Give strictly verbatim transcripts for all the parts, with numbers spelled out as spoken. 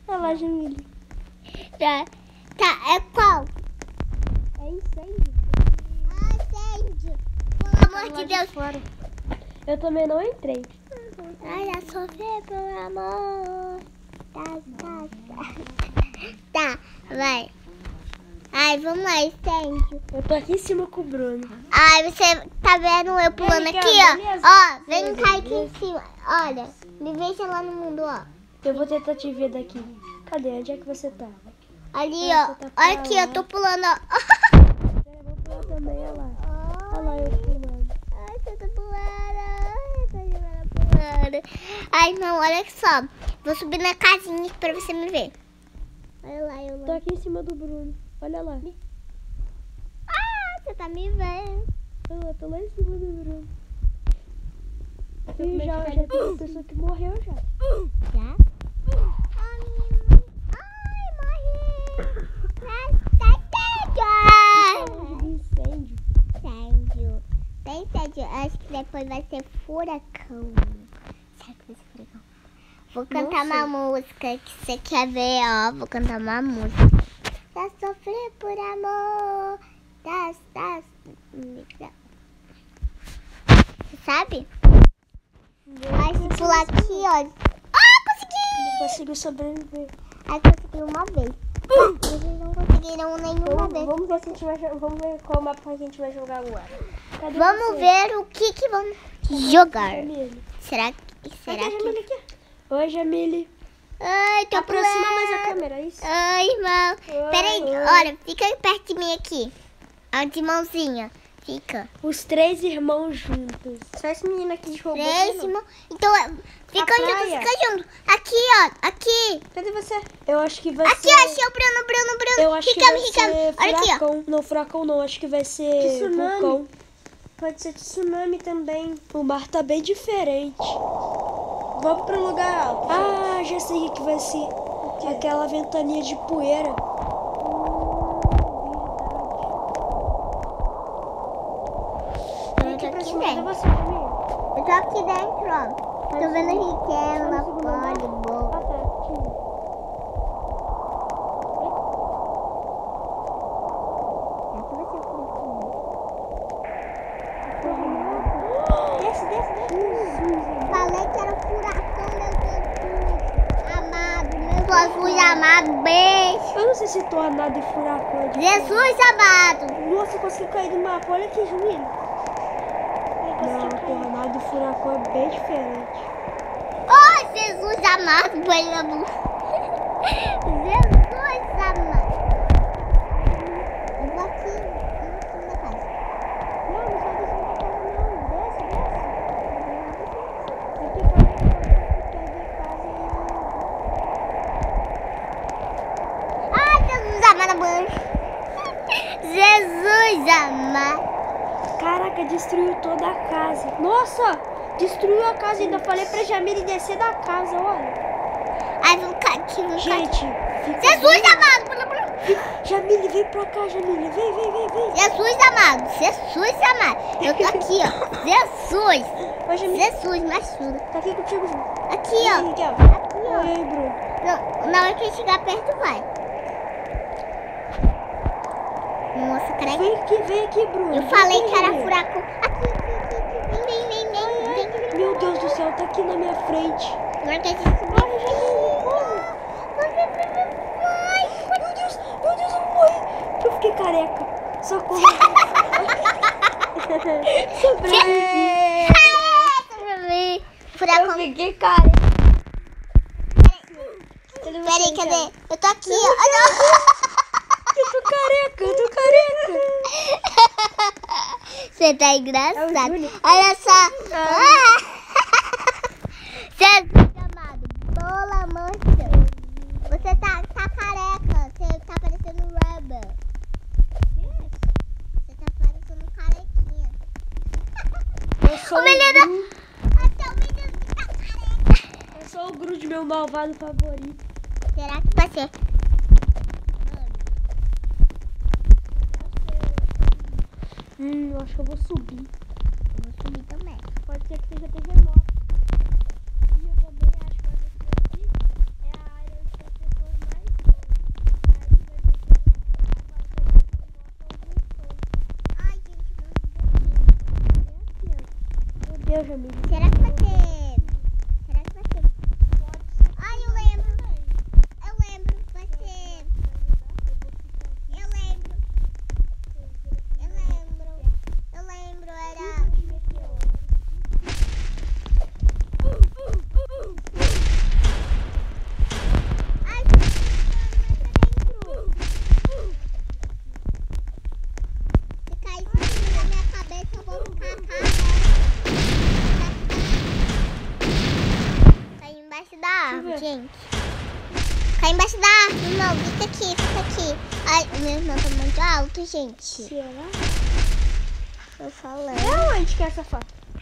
Olha lá, Jamile. Tá, tá, é qual? É incêndio. Ah, incêndio. Pelo amor de Deus. Fora. Eu também não entrei. Ai, a sofrer por amor. Tá, tá, tá. Tá, vai. Ai, vamos lá, incêndio. Eu tô aqui em cima com o Bruno. Ai, você tá vendo eu pulando Vem cá, aqui, ó? beleza? Ó, vem Beleza, cá aqui beleza. em cima. Olha, me veja lá no mundo, ó. Eu vou tentar te ver daqui. Cadê? Onde é que você tá? Ali, Nossa, ó. tá pra Olha aqui, lá. eu tô pulando, ó. Eu vou pular também, olha lá. Olha lá eu pulando. Ai, você tá pulando. Ai, tá jogando pulando. Ai, não, olha só. Vou subir na casinha pra você me ver. Olha lá, eu Tô aqui em cima do Bruno. Olha lá. Ah, você tá me vendo. Olha lá, tô lá em cima do Bruno. E já, já tem uma pessoa que morreu já. Já? Ai, menino. Ai, morri. De incêndio. Incêndio. Tem incêndio. Acho que depois vai ser furacão. Será que vai ser furacão? Vou cantar Nossa. uma música que você quer ver, ó. Vou cantar uma música. Tá sofrer por amor. Tá, tá. Você sabe? Vai se pular aqui, ó. Ah, consegui! Consigo sobreviver. Ai, consegui uma vez. Vocês não conseguiram nenhuma Vamos, vez. vamos ver se a gente vai jogar. Vamos ver qual mapa que a gente vai jogar agora. Cadê Vamos você? ver o que que vamos jogar. Jamile. Será que... Cadê Será a Jamile que... aqui? Oi, Jamile. Ai, tô Aproxima pulando. mais a câmera, isso. Ai, irmão. Oi, Peraí, oi. olha, fica perto de mim aqui. A de mãozinha. Fica. Os três irmãos juntos. Só esse menino aqui de robô. Próximo. Então, é, fica A junto, praia. fica junto. Aqui, ó. Aqui. Cadê você? Eu acho que vai Aqui, ser... ó. Achei o Bruno, Bruno, Bruno. Eu acho que Ficamos, vai ficamos. ser Olha aqui, ó. furacão. Não, furacão não. Acho que vai ser Tsunami. vulcão. Pode ser tsunami também. O mar tá bem diferente. Vamos pro lugar alto. Ah, já sei o que vai ser. Aquela ventania de poeira. Eu tô aqui Cadê dentro. você, Jamile? Eu tô aqui dentro, ó. Tô vendo Riquelme, uma pole, boa. Ah, tá. Tinha. Desce, desce, desce. Falei que era furacão, meu Jesus amado, meu Jesus amado, beijo. Eu não sei se tornado e furacão é diferente. Jesus amado. Nossa, eu consegui cair do mapa. Olha aqui, Jamile. Não, tornado e furacão é bem diferente. Oh, Jesus amado, pelo amor. Jesus amado. Eu vou aqui, eu vou aqui na casa. Não, não sai desse lugar não. Desce, desce. Aqui pra perder quase. Ai, Jesus amado, mãe. Jesus amado. Caraca, destruiu toda a casa. Nossa, destruiu a casa. Ainda falei pra Jamile descer da casa, olha. Ai, vou ficar aqui, vou ficar aqui. Gente, fica... Jesus amado, pelo amor. Jamile, vem pra cá, Jamile. Vem, vem, vem, vem. Jesus amado, Jesus amado. Eu tô aqui, ó. Jesus. Oi, Jamile. Jesus, me ajuda. Tá aqui contigo, Jamile. Aqui, E aí, ó. Miguel? Aqui, ó. Oi, Bruno. Não, na hora que ele chegar perto, vai. Nossa, caraca. Vem aqui, vem aqui, Bruno. Eu Vem falei aqui, que era Jamile. furacão. Aqui, aqui, aqui, aqui. Vem, vem, vem, vem. vem. Meu Deus do céu, tá aqui na minha frente. Na hora que a gente subir. Vai, vai, vai, vai. Meu Deus, meu Deus, eu morri. Eu fiquei careca. Socorro. Sobrevivi. Vai. Eu Furacão. fiquei careca. Peraí, cadê? Eu tô aqui, ó. Ah, não. Eu tô careca, eu tô careca. Você tá engraçado. É o Júnior. Olha só. Ah. Jesus amado. Bola mancha. Você tá, tá careca. Você tá parecendo um Rebel. Você tá parecendo um carequinha. Eu sou O menino. Até o menino tá careca. Eu sou o Grude, meu malvado favorito. Será que vai ser? Hum, eu acho que eu vou subir. Eu vou subir também. Pode ser que seja terremoto. E eu também acho que vai ser aqui é a área onde as pessoas Jamile. Será que vai ter? Será que vai ter? Ai, eu lembro. Eu lembro. Vai ter. Eu lembro. Eu lembro. Eu lembro. Era. Ai, tô ficando dentro. Se cair isso na minha cabeça, eu vou ficar cagada. Cai embaixo da árvore, gente. Cai embaixo da árvore, não. Fica aqui, fica aqui. Ai, o meu irmão tá muito alto, gente. Será? Tô falando. É onde que é essa foto?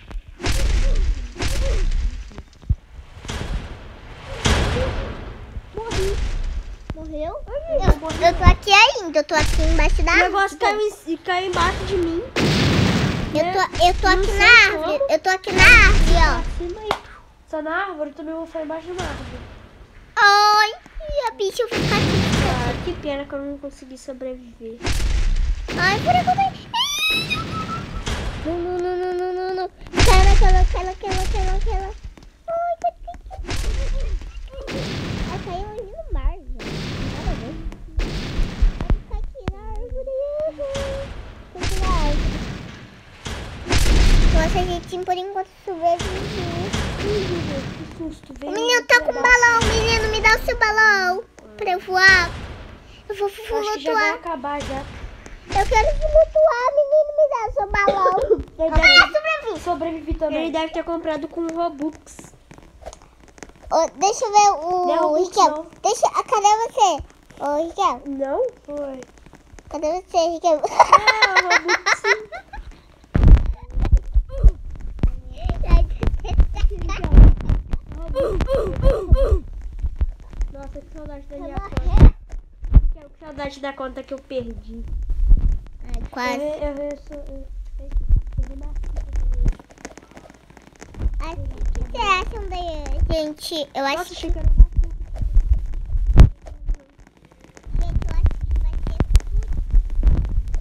Morri. Morreu? Eu, eu tô aqui ainda. Eu tô aqui embaixo da O árvore. negócio caiu, em- caiu embaixo de mim. Eu tô, eu tô Não aqui sei na árvore. como. Eu tô aqui na árvore, ó. Acima aí. Só na árvore, eu também vou ficar embaixo de uma árvore. Ai, e a bicha fica aqui. Ah, que pena que eu não consegui sobreviver. Ai, por aqui. Não, não, não, não, não, não, não. Aquela, aquela, aquela, aquela, aquela, aquela. Ai, que Ai, caiu ali no mar, gente. Nada a ver. Vai ficar aqui na árvore. Tô aqui na árvore. Nossa, gente, por enquanto sobreviver. Que susto, O veio. menino tá com um balão. Menino, me dá o seu balão pra eu voar. Eu vou Acho que já vai flutuar. acabar já. Eu quero flutuar, menino, me dá o seu balão. Ele Ah, deve, sobrevivi. sobrevivi também. Ele deve ter comprado com Robux. Ô, deixa eu ver o, Não, o Riquel. não. Deixa, ah, cadê você? Ô, Riquel. Não? Foi. Cadê você, Riquel? Ah, Robux sim. Nossa, que saudade da minha conta. Que saudade da conta que eu perdi. Ai, Eu, quase. eu, eu, sou- eu, eu, eu nasci. Ai, o que vocês acham daí? Gente, eu acho Nossa, que... achei que era uma puta. Gente, eu acho que vai ser tudo.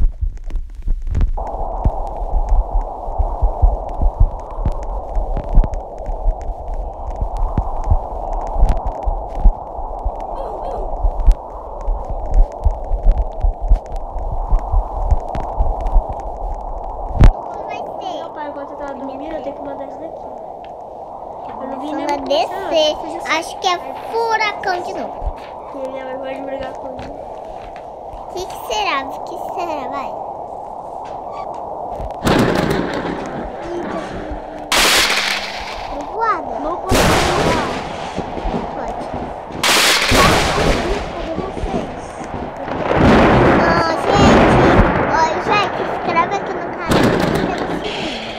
Como vai ser? Meu pai, enquanto eu tava dormindo, eu tenho que mandar isso daqui. Eu não vi Só nem vai no descer. computador. Acho que é furacão de novo. Que minha mãe pode brigar comigo. O que, que será? O que, que será? Vai. Voada. Não posso brigar. Pode. Cadê vocês? Ó, gente. Ó, gente, se inscreve aqui no canal e clica no sininho.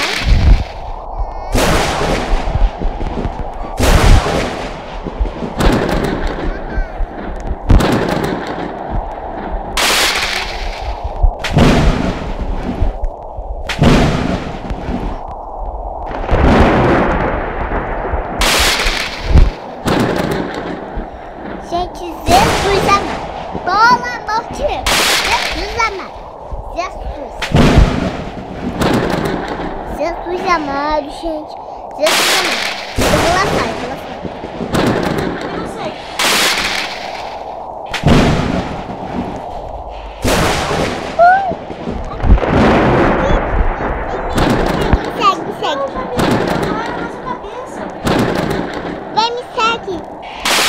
Gente, Jesus amado. Pelo amor de Deus. Jesus amado. Jesus. Jesus amado, gente. Jesus amado. Eu vou lá fora, eu vou lá fora. Eu não sei. Me segue, me segue. Não, Jamile, não olha na sua cabeça. Vem, me segue.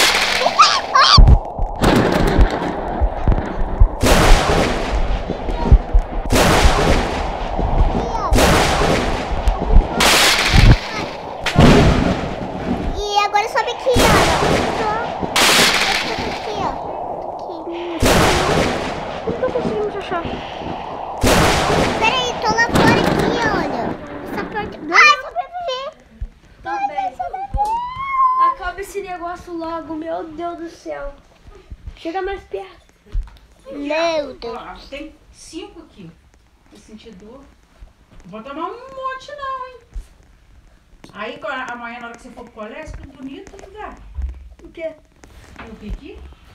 E agora sobe aqui, olha. Aqui, ó. Aqui. Como que eu consigo me achar? Peraí, tô lá fora aqui, olha. Essa porta... Ai, sobreviver. Também. Sobreviver. Acaba esse negócio logo, meu Deus do céu. Chega mais perto. Meu Deus. Ó, tem cinco aqui. Eu senti dor. Não vou tomar um monte não, hein? Aí quando- amanhã na hora que você for pro colégio, tudo bonito, tudo dá. O quê? Eu piqui?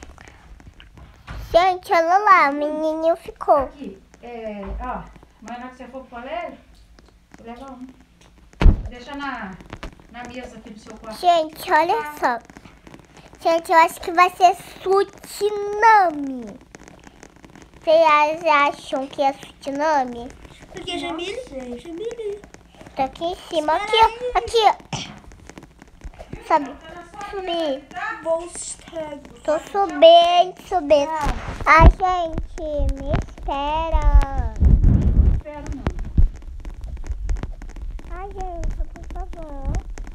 Gente, olha lá, o menininho ficou. Aqui. É, ó, amanhã na hora que você for pro colégio, você leva um. Deixa na, na mesa aqui do seu quarto. Gente, olha só. Gente, eu acho que vai ser tsunami. Vocês acham que é tsunami? Porque Jamile, Jamile. Tá aqui em cima. Aqui, ó. Aqui, ó. Sabe? Subir. Vou estar. Tô subindo, subindo. Ai, gente, me espera. Não espero, não. Ai, gente, por favor.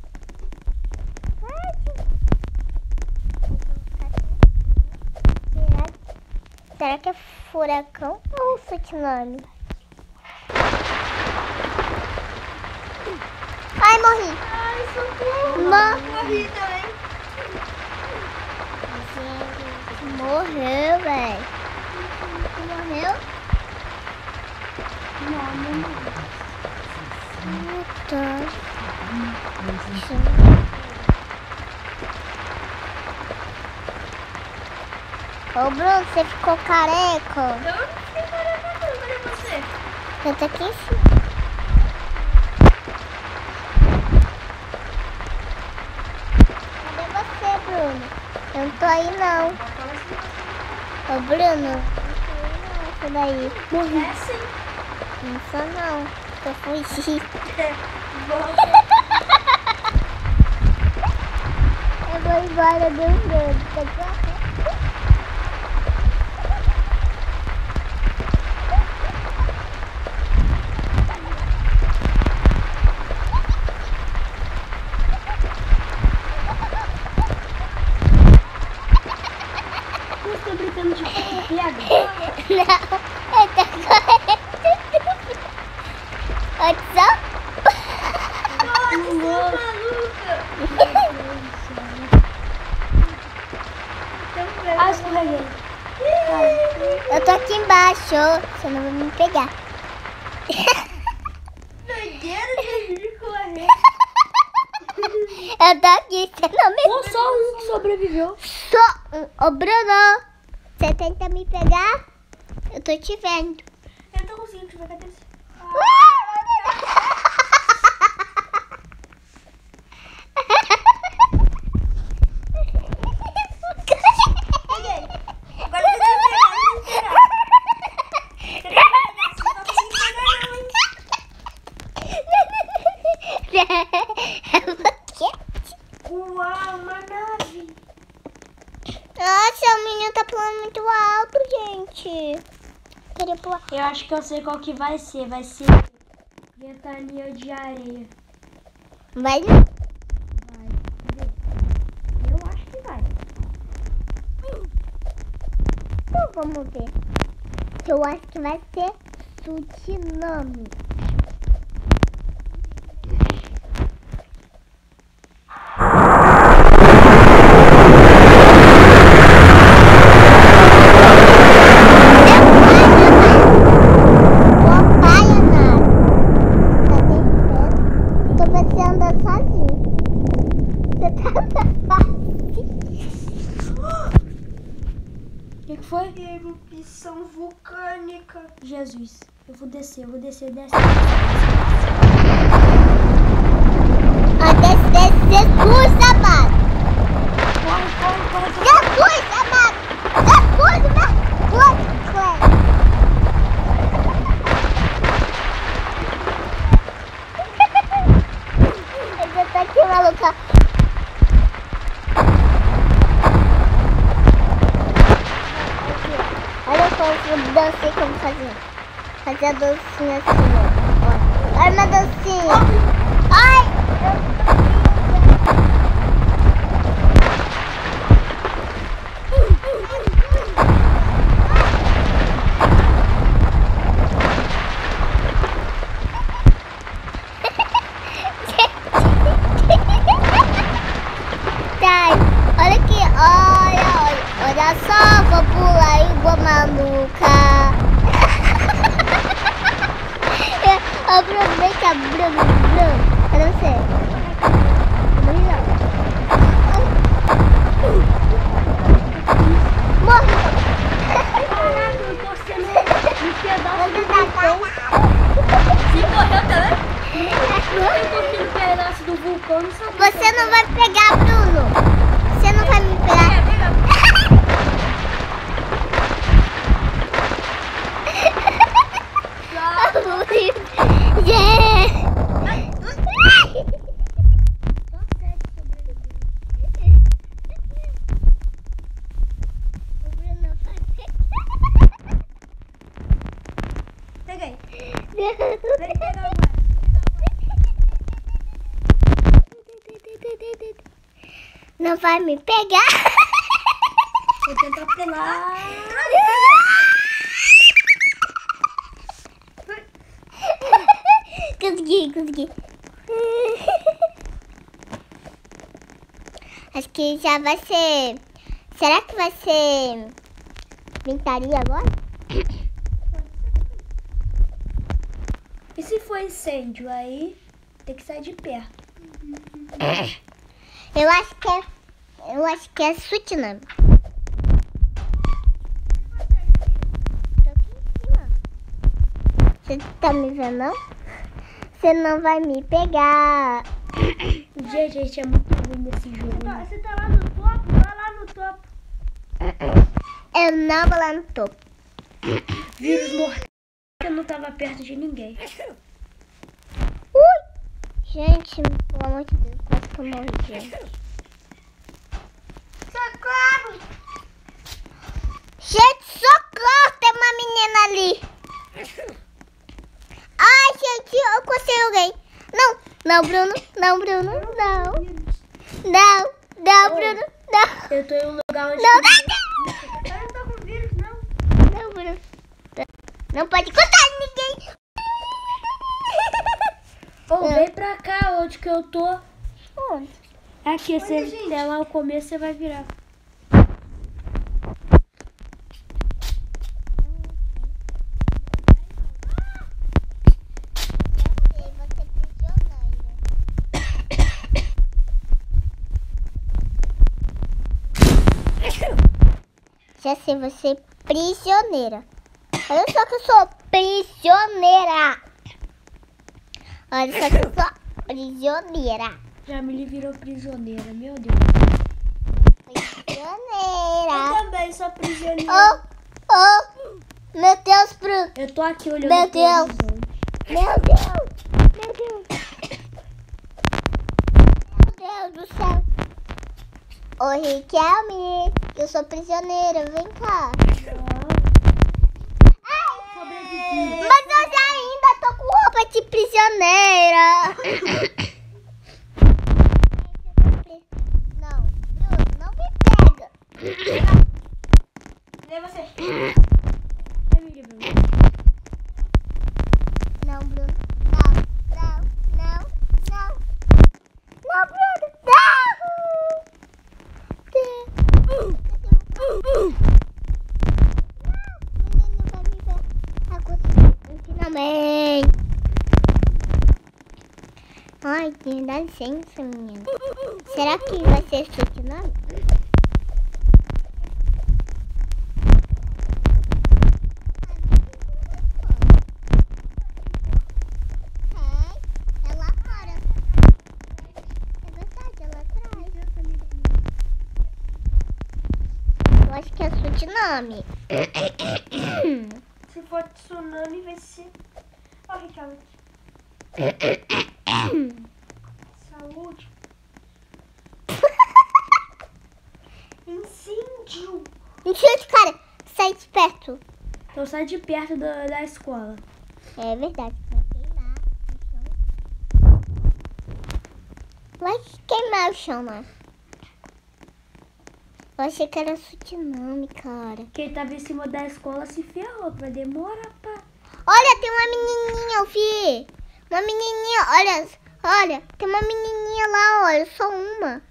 Ai, será, será que é furacão ou tsunami? Ai, morri. Ai, socorro. Mo- Morri também. Morreu, velho. Morreu? Não, não morri. Tá. Ô, Bruno, você ficou careca? Eu não fiquei careca, não. Cadê você? Eu tô aqui em cima. Cadê você, Bruno? Eu não tô aí, não. Ô, Bruno. Não, isso daí. Morri. É sim. Não sou, não. Eu fugi. Eu vou embora do Bruno. Tá correto? Eu tô brincando de pega. Não, eu tô correndo. What's up? Nossa, maluca. Ah, escorreguei. Eu tô aqui embaixo. Você não vai me pegar. Doideira de correr. Eu tô aqui, você não me Ou só um que sobreviveu. Só um. Ô, Bruno, você tenta me pegar? Eu tô te vendo. Eu não tô conseguindo te ver, cadê você? Peguei. Agora eu vou pegar, eu vou pegar. Você não vai conseguir pegar, não. Uau, uma nave. Nossa, o menino tá pulando muito alto, gente. Queria pular. Eu acho que eu sei qual que vai ser. Vai ser ventania de areia. Vai. Vai. Cadê? Eu acho que vai. Então vamos ver. Eu acho que vai ser tsunami. O que, que foi? Erupção vulcânica. Jesus, eu vou descer, eu vou descer, desce. Ah, desce, desce, Jesus amado. Corre, corre, corre, corre. Jesus amado. Jesus amado. Corre. Eu já tô aqui, maluca. Olha como eu dancei, como fazia. Fazia a dancinha assim, ó. Olha uma dancinha. Ai! Tá, olha aqui, olha, olha. Olha só, vou pular igual maluca. Ô, Bruno, vem cá, Bruno, Bruno. Cadê você? Morri não. Morri. Caraca, eu tô sendo um pedaço Você de tá pão. Você morreu também? Eu tô sendo vai me pegar. Vou tentar pular. Consegui, consegui. Acho que já vai ser... Será que vai ser... Ventaria agora? E se for incêndio, aí tem que sair de perto. Eu acho que é... Eu acho que é tsunami. Tô aqui em cima. Você tá me vendo, não? Você não vai me pegar. Gente, a gente é muito ruim nesse jogo. Né? Você tá lá no topo? Vai lá no topo. Eu não vou lá no topo. Vírus mortal. Eu não tava perto de ninguém. Ui! Gente, pelo amor de Deus, quase que eu morri, gente. Socorro! Gente, socorro! Tem uma menina ali. Ai, gente, eu consegui alguém. Não, não, Bruno. Não, Bruno. Não. Não, não, Bruno. Não. Eu tô em um lugar onde... Não, não, Eu não tô com vírus, não. não. Não, Bruno. Não pode contar ninguém. Ô, vem pra cá, onde que eu tô. Onde? Aqui, Olha, você gente. até lá o começo, você vai virar. Já sei, você é prisioneira. Olha só que eu sou prisioneira. Olha só que eu sou prisioneira. Jamile virou prisioneira, meu Deus. Prisioneira. Eu também sou prisioneira. Oh, oh, meu Deus, Bruno. Eu tô aqui olhando Meu pro Deus. horizonte. Meu Deus, meu Deus. Meu Deus do céu. Ô, Riquelme, eu sou prisioneira, vem cá. Sobrevivi. Mas eu já ainda tô com roupa de prisioneira. Não, Bruno, não me pega. Cadê você? Jamile, Bruno. Não, Bruno, não, não, não, não. Não, Bruno, não. Menino vai me ver. Agora, finalmente. Ai, dá licença, menina. Será que vai ser tsunami? É, é lá fora. É verdade, é lá atrás. Eu acho que é tsunami. Se for tsunami, vai ser... Ó, Ricardo. Saúde. Incêndio. Incêndio, cara. Sai de perto. Então sai de perto da, da escola. É verdade. Vai queimar o chão. Vai queimar o chão, né? Eu achei que era tsunami, cara. Quem tava em cima da escola se ferrou, vai demorar pra... Olha, tem uma menininha, eu vi. Uma menininha, olha. Olha, tem uma menininha lá, olha. Só uma.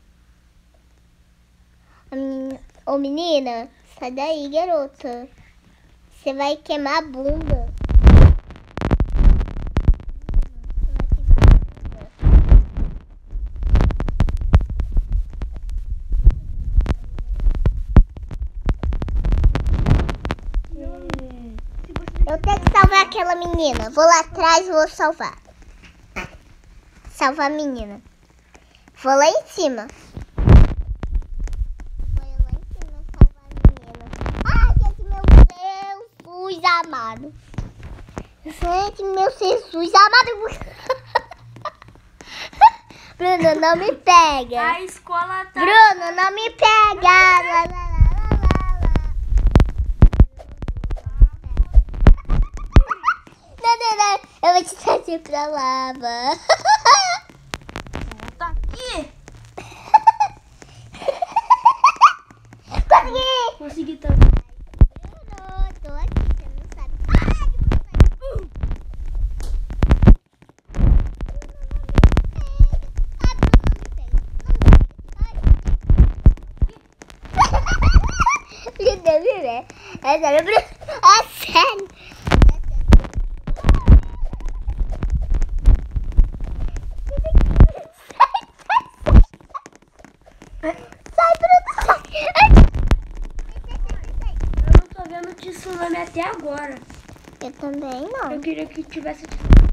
A menina... Ô, menina, sai daí, garota. Você vai queimar a bunda. Eu tenho que salvar aquela menina. Vou lá atrás e vou salvar. Salvar a menina. Vou lá em cima. Vou lá em cima salvar a menina. Ai, gente, meu Jesus amado. Gente, meu Jesus amado. Bruno, não me pega. A escola tá... Bruno, não me pega. Lá, lá, lá, lá, lá, lá. Não, não, não. Eu vou te trazer pra lava. Tá aqui. consegui também. Bruno, tô aqui, você não sabe. Ai, que Bruno não me pega. Não me pega. Ai, meu Deus, né? É sério, Bruno. É sério. Sai, Bruno, sai. Eu não tô vendo tsunami até agora. Eu também não. Eu queria que tivesse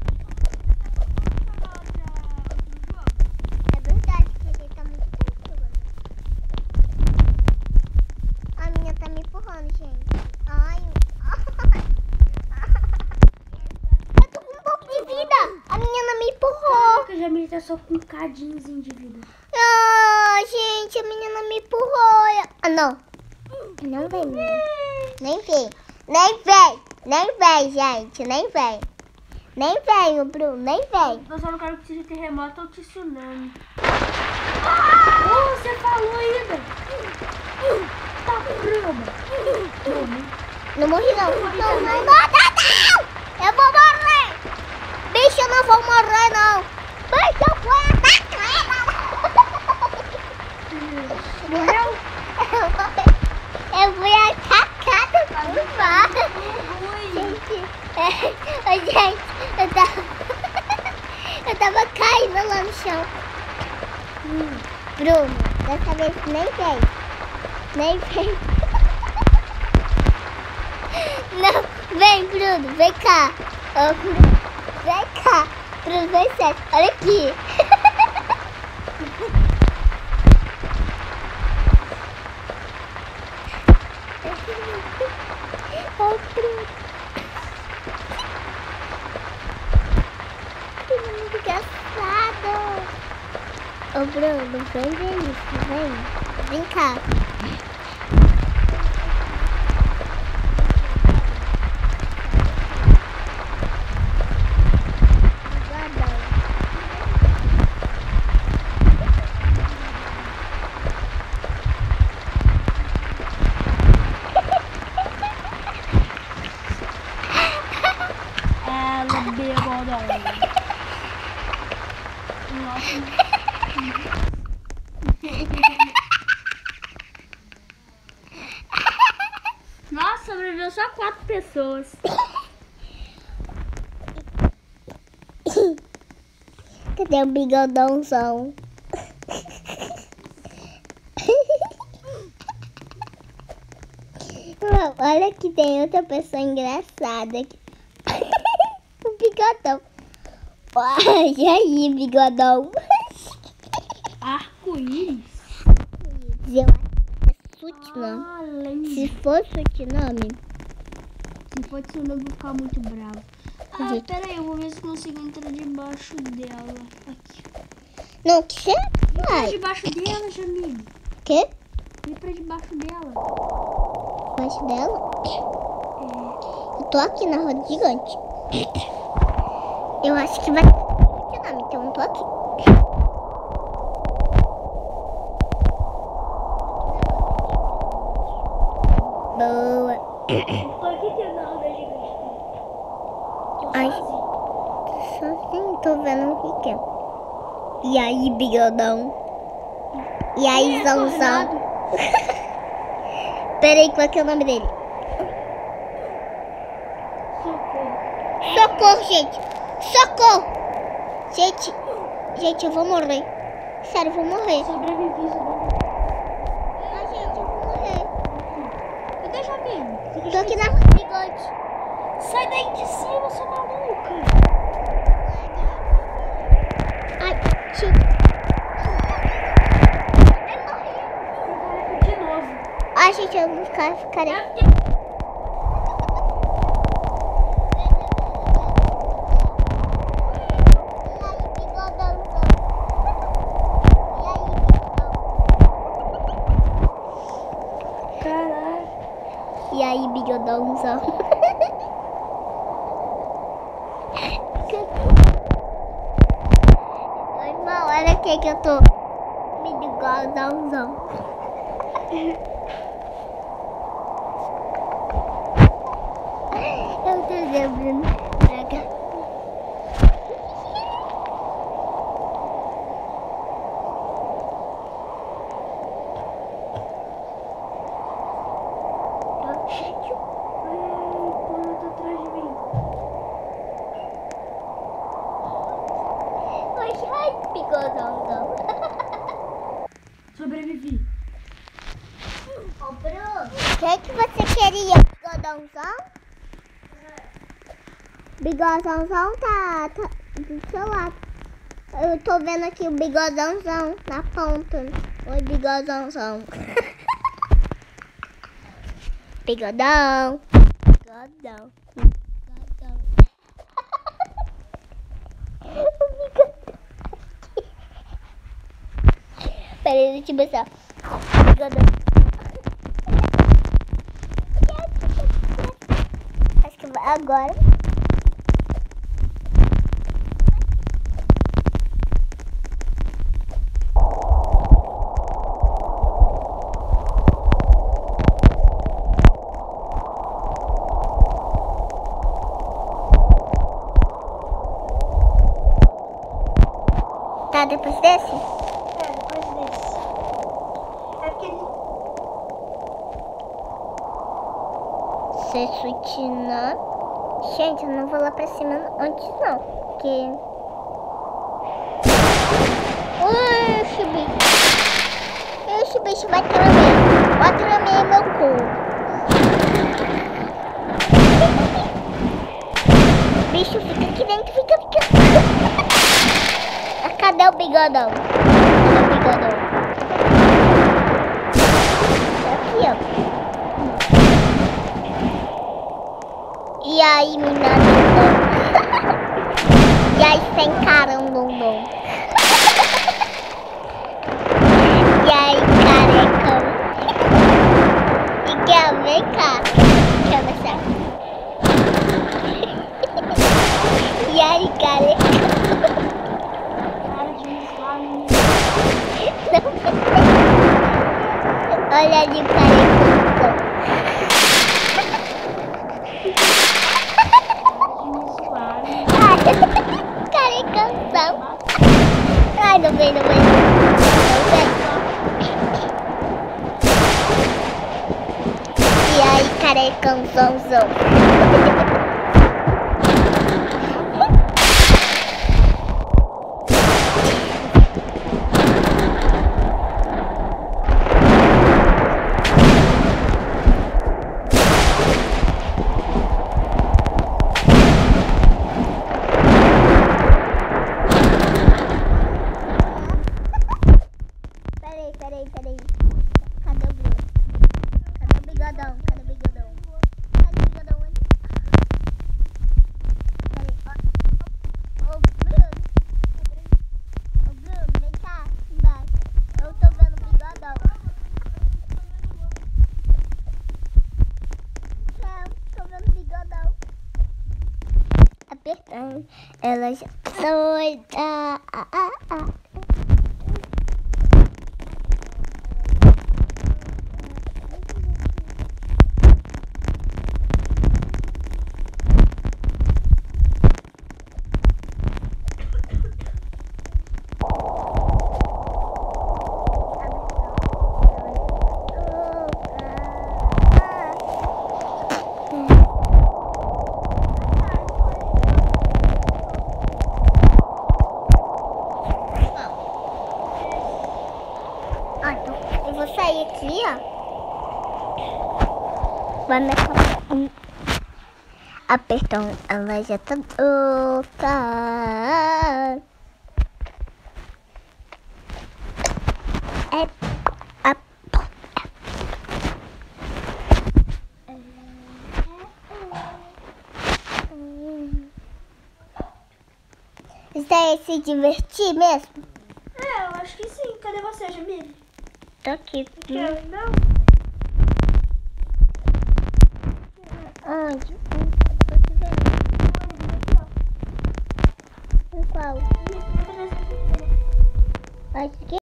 É verdade que ele tá muito tranquilo. A minha tá me empurrando, gente. Ai, eu tô com um pouco de vida. A menina me empurrou. Caraca, a Jamile tá só com um cadinhozinho de vida. Ah, gente, a menina me empurrou. Ah, não. Não vem, menina. Nem vem. Nem vem. Nem vem, gente. Nem vem. Nem vem, o Bruno. Nem vem. Eu só não quero que seja terremoto ou tsunami. Oh, você falou ainda. Tá brama. Não morri, não. Não, não, não, não, não. Eu vou morrer. Bicho, eu não vou morrer, não. Bicho, eu fui atacada. Morreu? Eu fui atacada por vários. Gente, é, ô, gente, eu tava, eu tava caindo lá no chão. Hum, Bruno, dessa vez nem vem. Nem vem. Não, vem, Bruno, vem cá. Ô, Bruno, vem cá. Bruno, vem sério. Olha aqui. Ô, Bruno. Que muito engraçado. Ô, Bruno, vem ver isso, vem. Vem cá. Ela bebou da Nossa, sobreviveu só quatro pessoas. Cadê o bigodãozão? Olha que tem outra pessoa engraçada aqui. O bigodão. Olha aí, bigodão. Arco-íris. Eu acho que é Sutinami. Ah, lembro. Se for Sutinami, Se for tsunami, eu vou ficar muito bravo. Ah, Gente. pera aí, eu vou ver se consigo entrar debaixo dela. Aqui. não, que você Pra vai? debaixo dela, Jamile. Quê? Vem pra debaixo dela. Embaixo dela? Eu tô aqui na roda gigante. Eu acho que vai ser Sutinami, então eu tô aqui. Boa. Eu tô aqui dentro da roda gigante. Tô Ai. sozinho. Sozinho, tô vendo o que que é. E aí, bigodão? E aí, Ih, Zãozão? acordado. Peraí, qual que é o nome dele? Socorro. Socorro, gente! Socorro! Gente, gente, eu vou morrer. Sério, eu vou morrer. Sobrevivi, sobrevivi. Ai, gente, eu vou morrer. Cadê a Jamile? Tô aqui na roda gigante. Sai daí de cima, sua maluca. Ai, gente. De novo. Ai, gente, eu vou ficar, ficarei. Caralho. E aí, bigodãozão? Irmão, olha aqui que eu tô. Bigodãozão. fazer o Bruno tragar. Sobrevivi. Ô, Bruno, o que que você queria? Bigodãozão? Bigodãozão tá, tá do seu lado. Eu tô vendo aqui o bigodãozão na ponta. Oi, bigodãozão. Bigodão. Bigodão. Bigodão. O bigodão. Peraí, deixa eu mostrar. Bigodão. Acho que vai agora. Tá depois desse? É, depois desse. É porque ele... Sessutina. Gente, eu não vou lá pra cima antes não. Porque... Ui, esse bicho. Esse bicho vai tremer. Vai tremer meu cu. O bicho fica aqui dentro, fica, fica. Cadê o bigodão? Cadê o bigodão? Aqui, ó. E aí, mina dondom? E aí, sem carão dondom? E aí, carecão? E quer ver, cara? Deixa eu mostrar. E aí, carecão? Olha de carecão. Carecãozão. Ai, não vem, não vem. Não vem. E aí, carecãozão. Peraí, peraí. Cadê o Bruno? Cadê o bigodão? Cadê o bigodão? Cadê o bigodão? Peraí, ó. Ô, Bruno. Ô, Bruno, vem cá embaixo. Eu tô vendo o bigodão. Não, tô vendo o bigodão. Apertando. Ela já doida. Ah, ah, ah. Eu vou sair aqui, ó. Vai me acabar. Apertão, ela já tá louca. É. A... Isso aí é se divertir mesmo? É, eu acho que sim. Cadê você, Jamile? Tô aqui. Aqui, ó. Não. Onde? Aqui, ó. Qual? Acho que